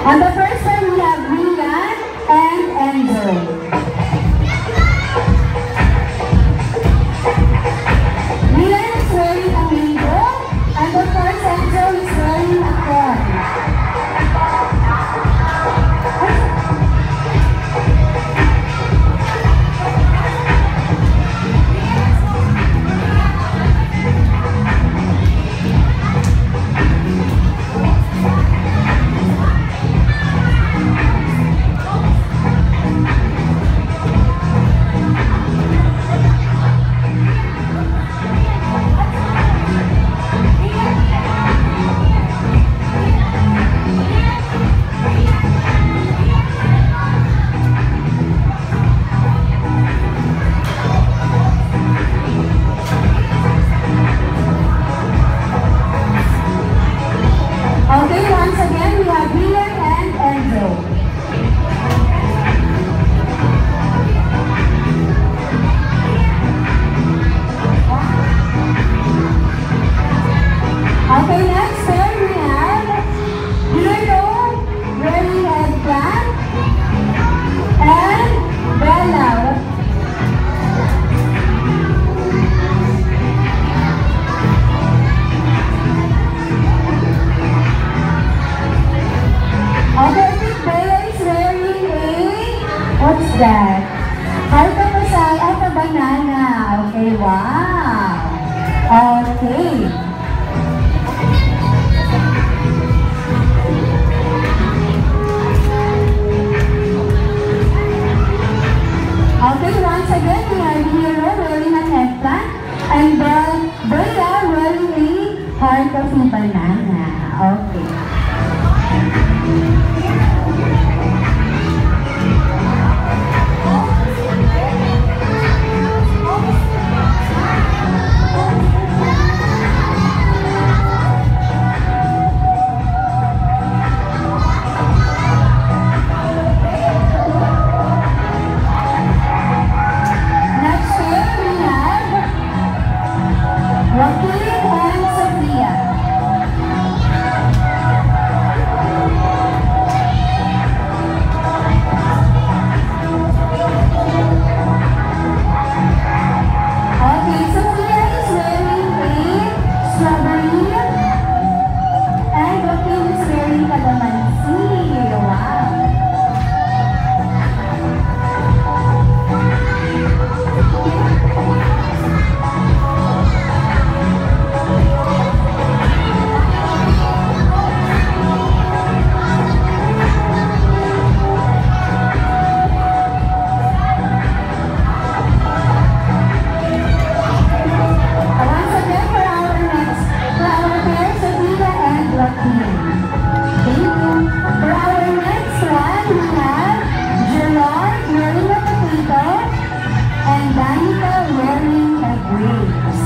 On the first one, we have Rian and Enzo. Rian is wearing a rainbow, and of course, Enzo is wearing a crown. Okay, once again, we have Rian and Enzo. Okay, next pair we have Bruno wearing headband and Bella. Okay, I think Bella is wearing what's that? Heart of a banana. Okay, wow. Okay. Okay, once again, we have Hero wearing a headband and Bella wearing a heart of a banana. Okay. Next pair we have Joaquin and Sophia. Okay, Sophia is wearing a strawberry and Joaquin is wearing calamansi. Wow. Once again, for our pair, Sophia and Joaquin. Thank you. For our next one, we have Gerard wearing a potato and Danica wearing a grapes.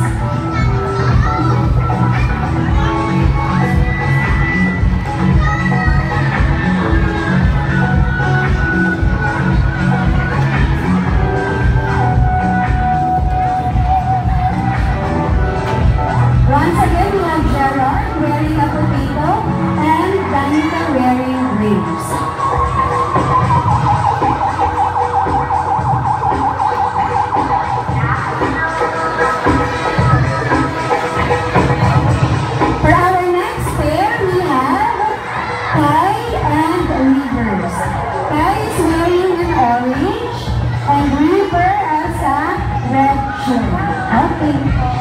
Once again, we have Gerard wearing a potato and Danica wearing grapes. For our next pair, we have Kai and Rivers. Kai is wearing an orange and River as a red shirt. Okay.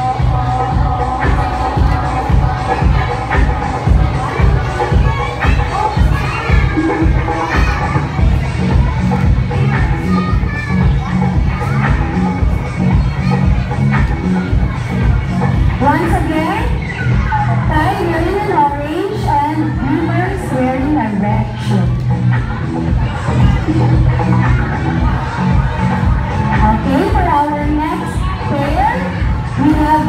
Once again, Kai wearing an orange and Rivers wearing a red shirt. Okay, for our next pair, we have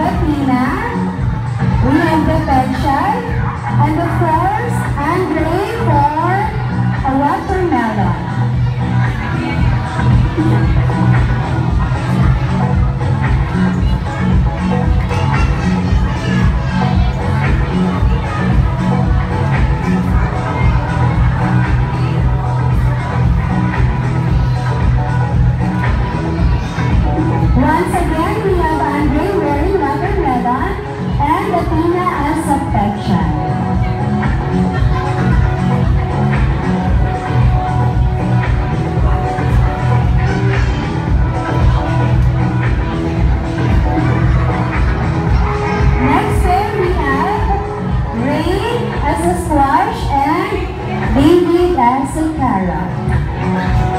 as a carrot.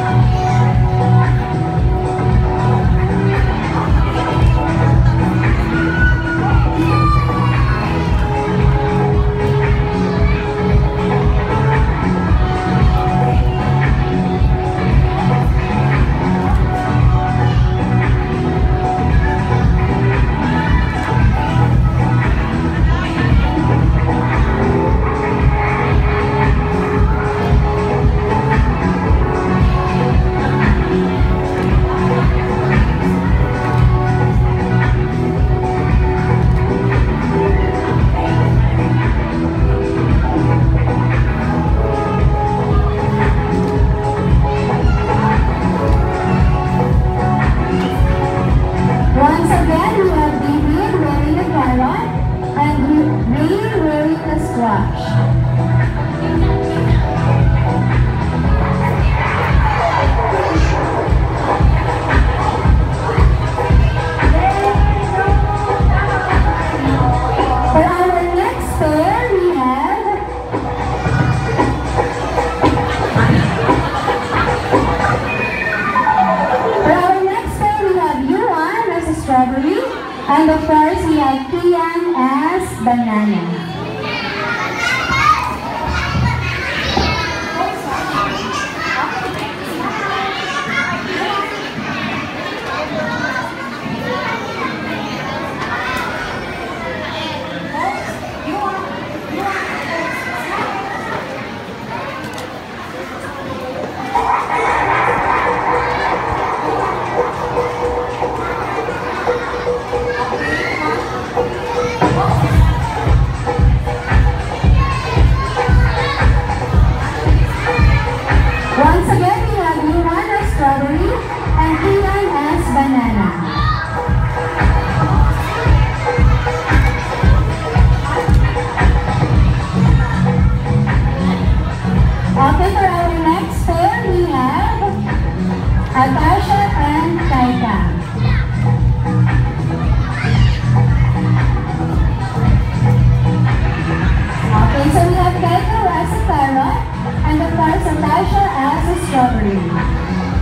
Once again, we have David wearing a carrot and Ray wearing a squash. For our next pair, we have strawberry, and of course we have Kian as banana. Once again, we have Luan as strawberry and Kian as banana. Okay, for our next pair, we have Atasha and Taika. Okay, so we have Taika as a carrot and of course Atasha as a strawberry.